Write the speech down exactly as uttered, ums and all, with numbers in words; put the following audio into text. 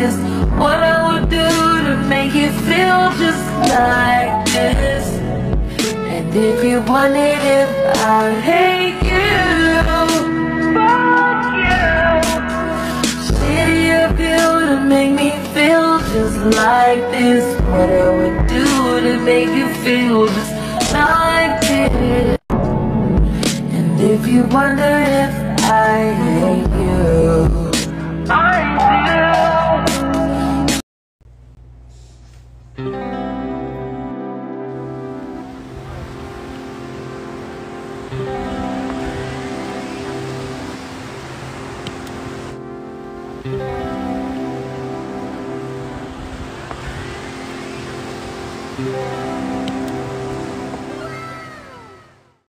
this. What I would do to make you feel just like this. And if you wanted it, I'd hate you. Fuck you. City of you to make me feel just like this. What I would do to make you feel just like this. And if you wonder if I hate you, I do.